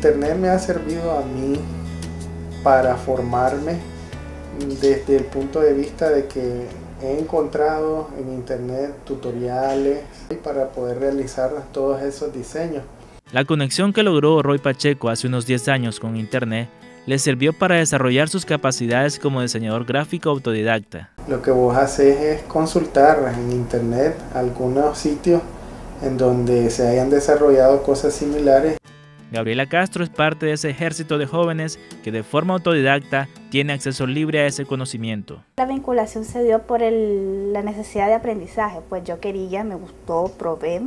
Internet me ha servido a mí para formarme desde el punto de vista de que he encontrado en Internet tutoriales para poder realizar todos esos diseños. La conexión que logró Roy Pacheco hace unos 10 años con Internet le sirvió para desarrollar sus capacidades como diseñador gráfico autodidacta. Lo que vos haces es consultar en Internet algunos sitios en donde se hayan desarrollado cosas similares. Gabriela Castro es parte de ese ejército de jóvenes que de forma autodidacta tiene acceso libre a ese conocimiento. La vinculación se dio por la necesidad de aprendizaje, pues yo quería, me gustó, probé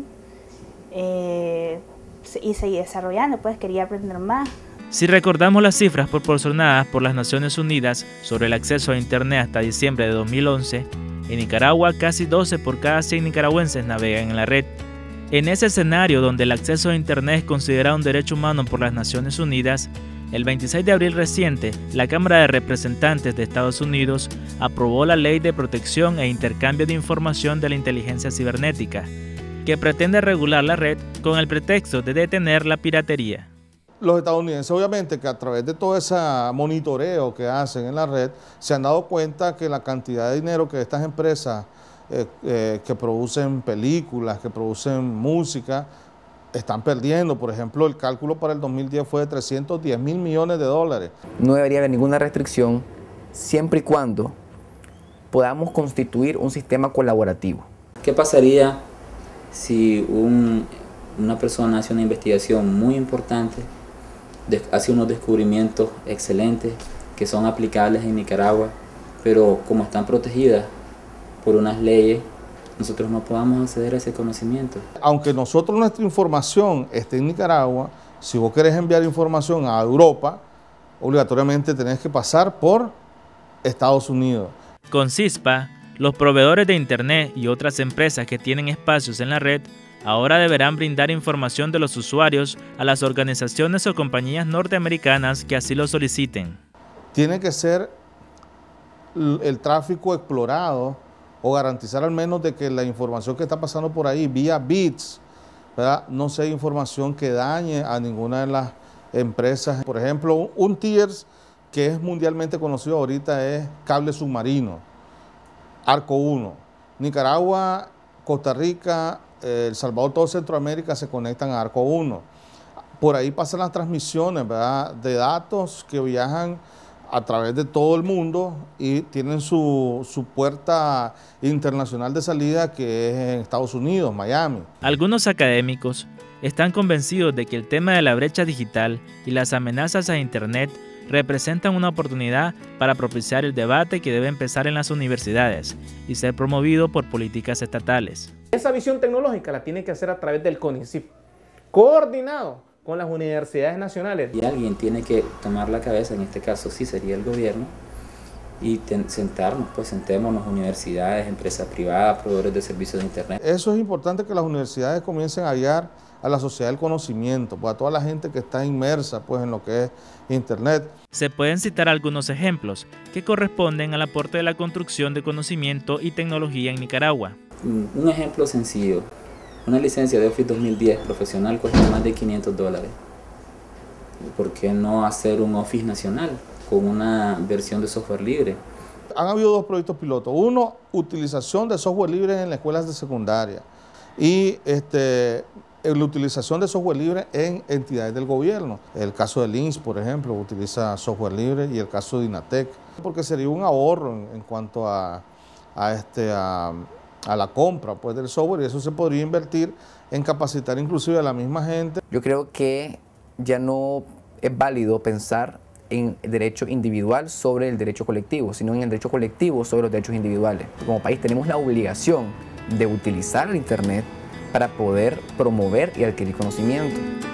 y seguí desarrollando, pues quería aprender más. Si recordamos las cifras proporcionadas por las Naciones Unidas sobre el acceso a Internet hasta diciembre de 2011, en Nicaragua casi 12 por cada 100 nicaragüenses navegan en la red. En ese escenario donde el acceso a Internet es considerado un derecho humano por las Naciones Unidas, el 26 de abril reciente, la Cámara de Representantes de Estados Unidos aprobó la Ley de Protección e Intercambio de Información de la Inteligencia Cibernética, que pretende regular la red con el pretexto de detener la piratería. Los estadounidenses, obviamente, que a través de todo ese monitoreo que hacen en la red, se han dado cuenta que la cantidad de dinero que estas empresas que producen películas, que producen música, están perdiendo. Por ejemplo, el cálculo para el 2010 fue de 310 mil millones de dólares. No debería haber ninguna restricción siempre y cuando podamos constituir un sistema colaborativo. ¿Qué pasaría si una persona hace una investigación muy importante, hace unos descubrimientos excelentes que son aplicables en Nicaragua, pero como están protegidas por unas leyes, nosotros no podamos acceder a ese conocimiento? Aunque nuestra información esté en Nicaragua, si vos querés enviar información a Europa, obligatoriamente tenés que pasar por Estados Unidos. Con CISPA, los proveedores de Internet y otras empresas que tienen espacios en la red ahora deberán brindar información de los usuarios a las organizaciones o compañías norteamericanas que así lo soliciten. Tiene que ser el tráfico explorado o garantizar al menos de que la información que está pasando por ahí vía bits, ¿verdad?, no sea información que dañe a ninguna de las empresas. Por ejemplo, un TIERS que es mundialmente conocido ahorita es Cable Submarino, Arco 1. Nicaragua, Costa Rica, El Salvador, todo Centroamérica se conectan a Arco 1. Por ahí pasan las transmisiones, ¿verdad?, de datos que viajan a través de todo el mundo y tienen su puerta internacional de salida, que es en Estados Unidos, Miami. Algunos académicos están convencidos de que el tema de la brecha digital y las amenazas a Internet representan una oportunidad para propiciar el debate que debe empezar en las universidades y ser promovido por políticas estatales. Esa visión tecnológica la tiene que hacer a través del CONICYT, coordinado con las universidades nacionales. Y alguien tiene que tomar la cabeza, en este caso sí sería el gobierno, y sentémonos universidades, empresas privadas, proveedores de servicios de Internet. Eso es importante, que las universidades comiencen a guiar a la sociedad del conocimiento, pues a toda la gente que está inmersa pues en lo que es Internet. Se pueden citar algunos ejemplos que corresponden al aporte de la construcción de conocimiento y tecnología en Nicaragua. Un ejemplo sencillo: una licencia de Office 2010 profesional cuesta más de $500. ¿Por qué no hacer un Office nacional con una versión de software libre? Han habido dos proyectos pilotos. Uno, utilización de software libre en las escuelas de secundaria, y la utilización de software libre en entidades del gobierno. El caso del INS, por ejemplo, utiliza software libre, y el caso de INATEC, porque sería un ahorro en cuanto a la compra pues del software, y eso se podría invertir en capacitar inclusive a la misma gente. Yo creo que ya no es válido pensar en el derecho individual sobre el derecho colectivo, sino en el derecho colectivo sobre los derechos individuales. Como país tenemos la obligación de utilizar el Internet para poder promover y adquirir conocimiento.